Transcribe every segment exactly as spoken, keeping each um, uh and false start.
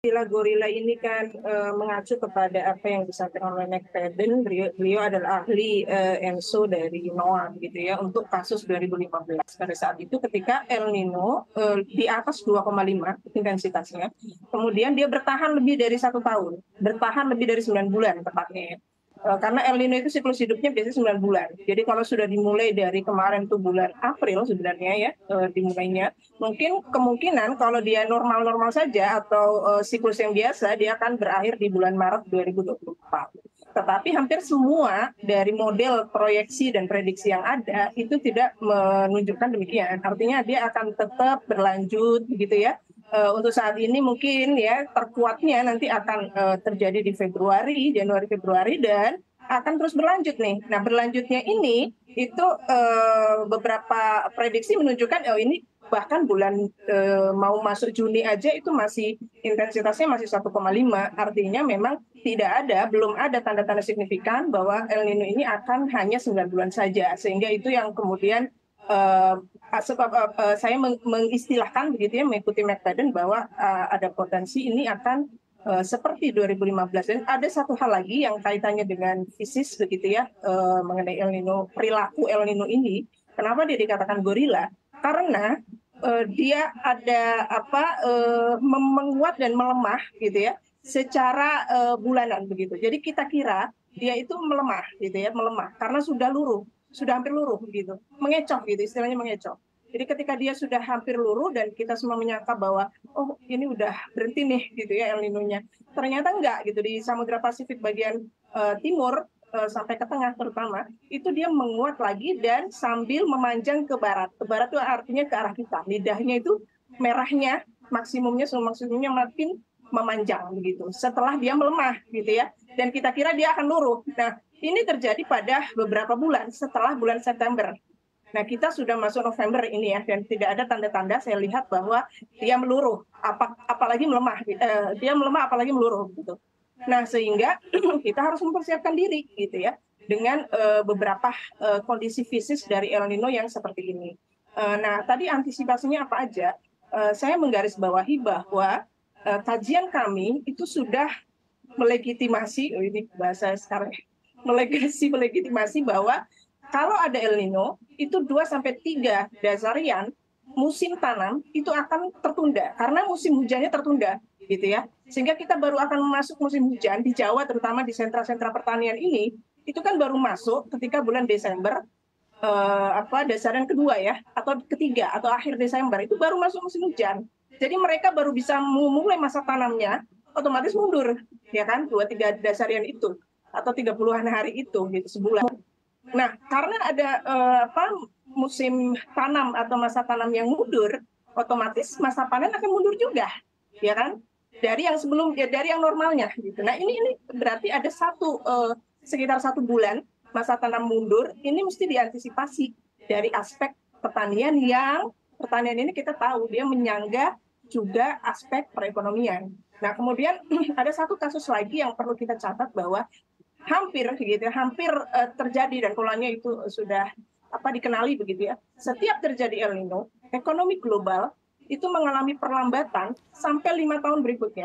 Gorila ini kan uh, mengacu kepada apa yang disampaikan oleh McFadden. Beliau, beliau adalah ahli uh, ENSO dari NOAA gitu ya untuk kasus dua ribu lima belas. Pada saat itu ketika El Nino uh, di atas dua koma lima intensitasnya, kemudian dia bertahan lebih dari satu tahun, bertahan lebih dari sembilan bulan tepatnya. Uh, karena El Nino itu siklus hidupnya biasanya sembilan bulan. Jadi kalau sudah dimulai dari kemarin tuh bulan April sebenarnya ya uh, dimulainya, mungkin kemungkinan kalau dia normal-normal saja atau uh, siklus yang biasa, dia akan berakhir di bulan Maret dua ribu dua puluh empat. Tetapi hampir semua dari model proyeksi dan prediksi yang ada itu tidak menunjukkan demikian. Artinya dia akan tetap berlanjut begitu ya. Uh, untuk saat ini mungkin ya terkuatnya nanti akan uh, terjadi di Februari, Januari, Februari dan akan terus berlanjut nih. Nah berlanjutnya ini itu uh, beberapa prediksi menunjukkan oh ini bahkan bulan uh, mau masuk Juni aja itu masih intensitasnya masih satu koma lima. Artinya memang tidak ada, belum ada tanda-tanda signifikan bahwa El Nino ini akan hanya sembilan bulan saja. Sehingga itu yang kemudian uh, sebab uh, uh, saya meng mengistilahkan begitu ya mengikuti McFadden bahwa uh, ada potensi ini akan uh, seperti dua ribu lima belas. Dan ada satu hal lagi yang kaitannya dengan fisis begitu ya uh, mengenai El Nino, perilaku El Nino ini. Kenapa dia dikatakan gorila? Karena uh, dia ada apa uh, menguat dan melemah gitu ya secara uh, bulanan begitu. Jadi kita kira dia itu melemah gitu ya, melemah karena sudah luruh. Sudah hampir luruh gitu, mengecoh gitu, istilahnya mengecoh. Jadi ketika dia sudah hampir luruh dan kita semua menyangka bahwa oh ini udah berhenti nih gitu ya El Nino-nya. Ternyata enggak gitu, di Samudra Pasifik bagian uh, timur uh, sampai ke tengah terutama, itu dia menguat lagi dan sambil memanjang ke barat. Ke barat itu artinya ke arah kita. Lidahnya itu merahnya maksimumnya maksimumnya makin memanjang begitu. Setelah dia melemah gitu ya. Dan kita kira dia akan luruh. Nah, ini terjadi pada beberapa bulan setelah bulan September. Nah, kita sudah masuk November ini ya, dan tidak ada tanda-tanda saya lihat bahwa dia meluruh, apa, apalagi melemah. Eh, dia melemah apalagi meluruh gitu. Nah, sehingga kita harus mempersiapkan diri gitu ya dengan eh, beberapa eh, kondisi fisik dari El Nino yang seperti ini. Eh, nah, tadi antisipasinya apa aja? Eh, saya menggarisbawahi bahwa eh, kajian kami itu sudah melegitimasi, oh ini bahasa sekarang, melegasi melegitimasi bahwa kalau ada El Nino itu dua sampai tiga dasarian musim tanam itu akan tertunda karena musim hujannya tertunda gitu ya. Sehingga kita baru akan masuk musim hujan di Jawa terutama di sentra-sentra pertanian ini itu kan baru masuk ketika bulan Desember eh, apa dasarian kedua ya atau ketiga atau akhir Desember itu baru masuk musim hujan. Jadi mereka baru bisa memulai masa tanamnya otomatis mundur ya kan dua tiga dasarian itu atau tiga puluhan hari itu gitu sebulan. Nah, karena ada uh, apa musim tanam atau masa tanam yang mundur, otomatis masa panen akan mundur juga, ya kan? Dari yang sebelum ya dari yang normalnya gitu. Nah, ini ini berarti ada satu uh, sekitar satu bulan masa tanam mundur, ini mesti diantisipasi dari aspek pertanian yang pertanian ini kita tahu dia menyangga juga aspek perekonomian. Nah, kemudian ada satu kasus lagi yang perlu kita catat bahwa hampir gitu hampir uh, terjadi dan polanya itu sudah apa dikenali begitu ya. Setiap terjadi El Nino, ekonomi global itu mengalami perlambatan sampai lima tahun berikutnya.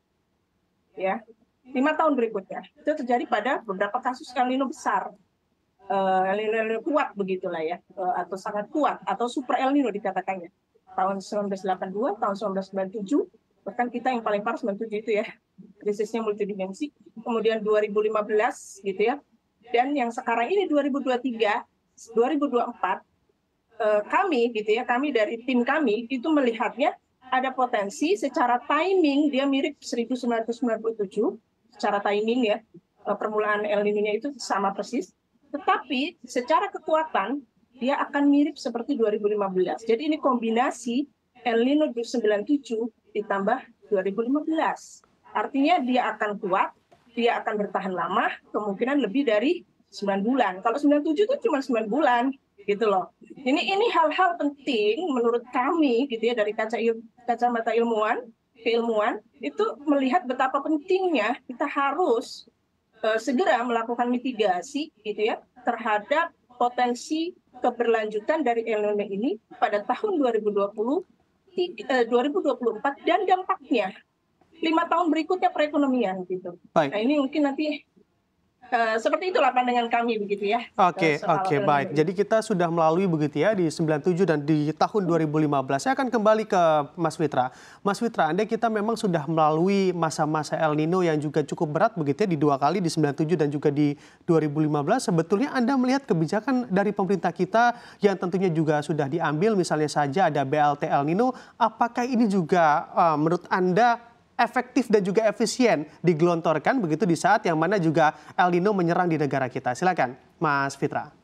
Ya, lima tahun berikutnya. Itu terjadi pada beberapa kasus El Nino besar. Uh, El Nino, El Nino kuat begitulah ya, uh, atau sangat kuat atau super El Nino dikatakannya. Tahun seribu sembilan ratus delapan puluh dua, tahun seribu sembilan ratus sembilan puluh tujuh, bahkan kita yang paling parah sembilan puluh tujuh itu ya, krisisnya multidimensi. Kemudian dua ribu lima belas gitu ya, dan yang sekarang ini dua ribu dua puluh tiga, dua ribu dua puluh empat, eh, kami gitu ya, kami dari tim kami itu melihatnya ada potensi secara timing dia mirip seribu sembilan ratus sembilan puluh tujuh, secara timing ya, eh, permulaan El Nino-nya itu sama persis, tetapi secara kekuatan dia akan mirip seperti dua ribu lima belas. Jadi ini kombinasi El Nino sembilan puluh tujuh ditambah dua ribu lima belas. Artinya dia akan kuat, dia akan bertahan lama, kemungkinan lebih dari sembilan bulan. Kalau sembilan puluh tujuh itu cuma sembilan bulan, gitu loh. Ini ini hal-hal penting menurut kami gitu ya dari kaca il, kacamata ilmuwan, keilmuan itu melihat betapa pentingnya kita harus uh, segera melakukan mitigasi gitu ya terhadap potensi keberlanjutan dari El Nino ini pada tahun dua ribu dua puluh, dua ribu dua puluh empat dan dampaknya lima tahun berikutnya perekonomian gitu. Baik. Nah ini mungkin nanti Uh, seperti itulah pandangan kami begitu ya. Oke, uh, oke, baik. Jadi kita sudah melalui begitu ya di sembilan puluh tujuh dan di tahun dua ribu lima belas. Saya akan kembali ke Mas Fitra. Mas Fitra, andai kita memang sudah melalui masa-masa El Nino yang juga cukup berat begitu ya di dua kali di sembilan puluh tujuh dan juga di dua ribu lima belas, sebetulnya Anda melihat kebijakan dari pemerintah kita yang tentunya juga sudah diambil, misalnya saja ada B L T El Nino, apakah ini juga uh, menurut Anda efektif dan juga efisien digelontorkan begitu di saat yang mana juga El Nino menyerang di negara kita? Silakan, Mas Fitra.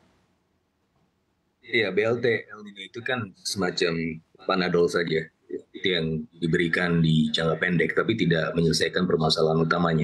Iya, B L T El Nino itu kan semacam panadol saja, itu yang diberikan di jangka pendek, tapi tidak menyelesaikan permasalahan utamanya.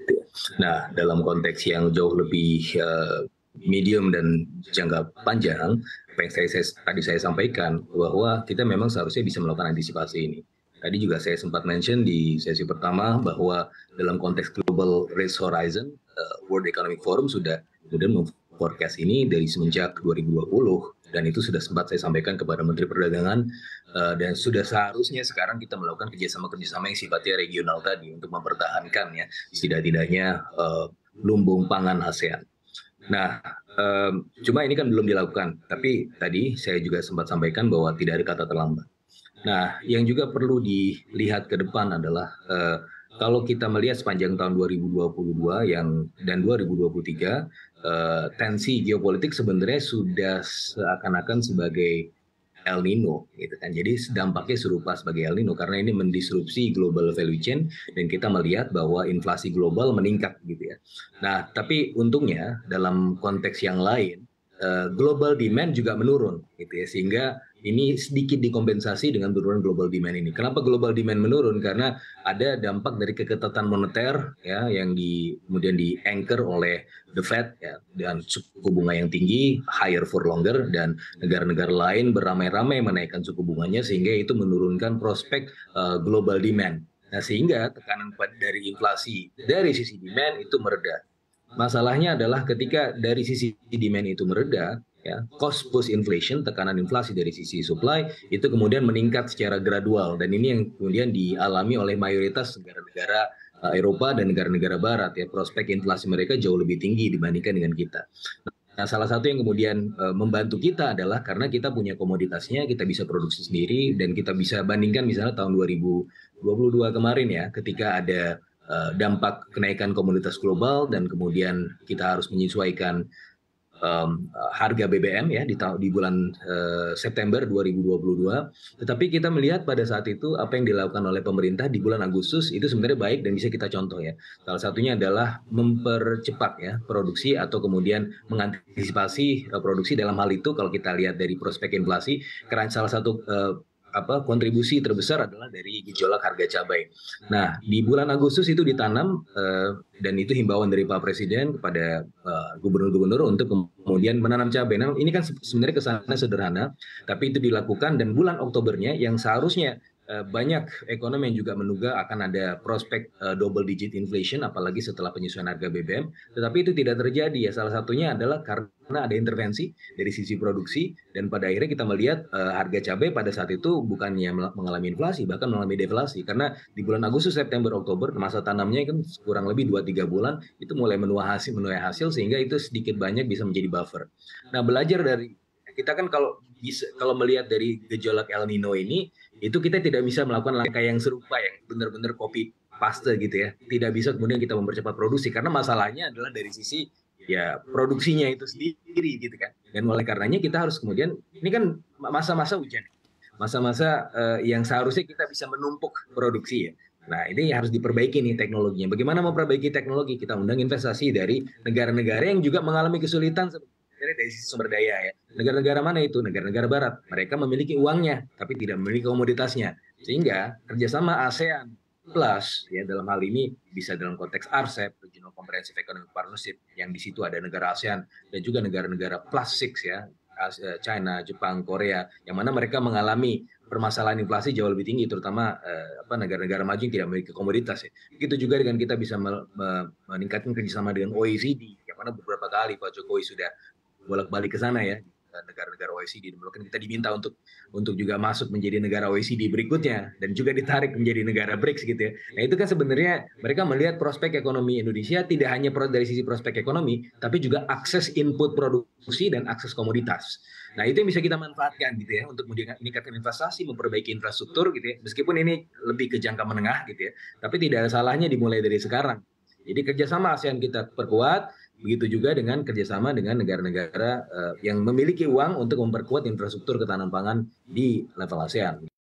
Nah, dalam konteks yang jauh lebih uh, medium dan jangka panjang, apa yang saya, saya, tadi saya sampaikan bahwa kita memang seharusnya bisa melakukan antisipasi ini. Tadi juga saya sempat mention di sesi pertama bahwa dalam konteks Global Race Horizon, uh, World Economic Forum sudah kemudian memforecast ini dari semenjak dua ribu dua puluh, dan itu sudah sempat saya sampaikan kepada Menteri Perdagangan, uh, dan sudah seharusnya sekarang kita melakukan kerjasama-kerjasama yang sifatnya regional tadi untuk mempertahankan ya setidak-tidaknya uh, lumbung pangan ASEAN. Nah, um, cuma ini kan belum dilakukan, tapi tadi saya juga sempat sampaikan bahwa tidak ada kata terlambat. Nah, yang juga perlu dilihat ke depan adalah uh, kalau kita melihat sepanjang tahun dua ribu dua puluh dua yang dan dua ribu dua puluh tiga, uh, tensi geopolitik sebenarnya sudah seakan-akan sebagai El Nino, gitu kan. Jadi dampaknya serupa sebagai El Nino karena ini mendisrupsi global value chain dan kita melihat bahwa inflasi global meningkat, gitu ya. Nah, tapi untungnya dalam konteks yang lain, uh, global demand juga menurun, gitu ya, sehingga ini sedikit dikompensasi dengan penurunan global demand ini. Kenapa global demand menurun? Karena ada dampak dari keketatan moneter ya yang di, kemudian di anchor oleh the Fed ya, dan suku bunga yang tinggi, higher for longer, dan negara-negara lain beramai-ramai menaikkan suku bunganya sehingga itu menurunkan prospek uh, global demand. Nah, sehingga tekanan dari inflasi dari sisi demand itu mereda. Masalahnya adalah ketika dari sisi demand itu mereda, ya, cost push inflation, tekanan inflasi dari sisi supply itu kemudian meningkat secara gradual, dan ini yang kemudian dialami oleh mayoritas negara-negara uh, Eropa dan negara-negara Barat ya, prospek inflasi mereka jauh lebih tinggi dibandingkan dengan kita. Nah, salah satu yang kemudian uh, membantu kita adalah karena kita punya komoditasnya, kita bisa produksi sendiri dan kita bisa bandingkan misalnya tahun dua ribu dua puluh dua kemarin ya, ketika ada uh, dampak kenaikan komoditas global dan kemudian kita harus menyesuaikan Um, harga B B M ya di, di bulan uh, September dua ribu dua puluh dua, tetapi kita melihat pada saat itu apa yang dilakukan oleh pemerintah di bulan Agustus itu sebenarnya baik dan bisa kita contoh ya. Salah satunya adalah mempercepat ya produksi atau kemudian mengantisipasi uh, produksi. Dalam hal itu kalau kita lihat dari prospek inflasi, karena salah satu uh, apa kontribusi terbesar adalah dari gejolak harga cabai. Nah, di bulan Agustus itu ditanam uh, dan itu himbauan dari Pak Presiden kepada uh, gubernur-gubernur untuk kemudian menanam cabai. Nah, ini kan sebenarnya kesannya sederhana, tapi itu dilakukan dan bulan Oktobernya yang seharusnya uh, banyak ekonom yang juga menduga akan ada prospek uh, double digit inflation apalagi setelah penyesuaian harga B B M, tetapi itu tidak terjadi ya. Salah satunya adalah karena ada intervensi dari sisi produksi dan pada akhirnya kita melihat uh, harga cabai pada saat itu bukannya mengalami inflasi, bahkan mengalami deflasi karena di bulan Agustus, September, Oktober masa tanamnya kan kurang lebih dua tiga bulan itu mulai menuai hasil menuai hasil sehingga itu sedikit banyak bisa menjadi buffer. Nah, belajar dari kita kan kalau bisa kalau melihat dari gejolak El Nino ini itu kita tidak bisa melakukan langkah yang serupa yang benar-benar copy paste gitu ya. Tidak bisa kemudian kita mempercepat produksi karena masalahnya adalah dari sisi ya produksinya itu sendiri gitu kan. Dan oleh karenanya kita harus kemudian ini kan masa-masa hujan, masa-masa uh, yang seharusnya kita bisa menumpuk produksi ya. Nah, ini harus diperbaiki nih teknologinya. Bagaimana memperbaiki teknologi? Kita undang investasi dari negara-negara yang juga mengalami kesulitan dari sisi sumber daya ya. Negara-negara mana itu? Negara-negara Barat. Mereka memiliki uangnya, tapi tidak memiliki komoditasnya. Sehingga kerjasama ASEAN Plus ya dalam hal ini bisa dalam konteks R C E P, Regional Comprehensive Economic Partnership, yang di situ ada negara ASEAN dan juga negara-negara plus enam ya, China, Jepang, Korea, yang mana mereka mengalami permasalahan inflasi jauh lebih tinggi, terutama eh, apa negara-negara maju yang tidak memiliki komoditas ya. Begitu juga dengan kita bisa me me meningkatkan kerjasama dengan O E C D, yang mana beberapa kali Pak Jokowi sudah bolak-balik ke sana ya. negara-negara O E C D. Bahkan kita diminta untuk untuk juga masuk menjadi negara O E C D berikutnya dan juga ditarik menjadi negara B R I C S gitu ya. Nah itu kan sebenarnya mereka melihat prospek ekonomi Indonesia tidak hanya dari sisi prospek ekonomi, tapi juga akses input produksi dan akses komoditas. Nah itu yang bisa kita manfaatkan gitu ya untuk meningkatkan investasi, memperbaiki infrastruktur gitu ya. Meskipun ini lebih ke jangka menengah gitu ya, tapi tidak ada salahnya dimulai dari sekarang. Jadi kerjasama ASEAN kita perkuat, begitu juga dengan kerjasama dengan negara-negara uh, yang memiliki uang untuk memperkuat infrastruktur ketahanan pangan di level ASEAN.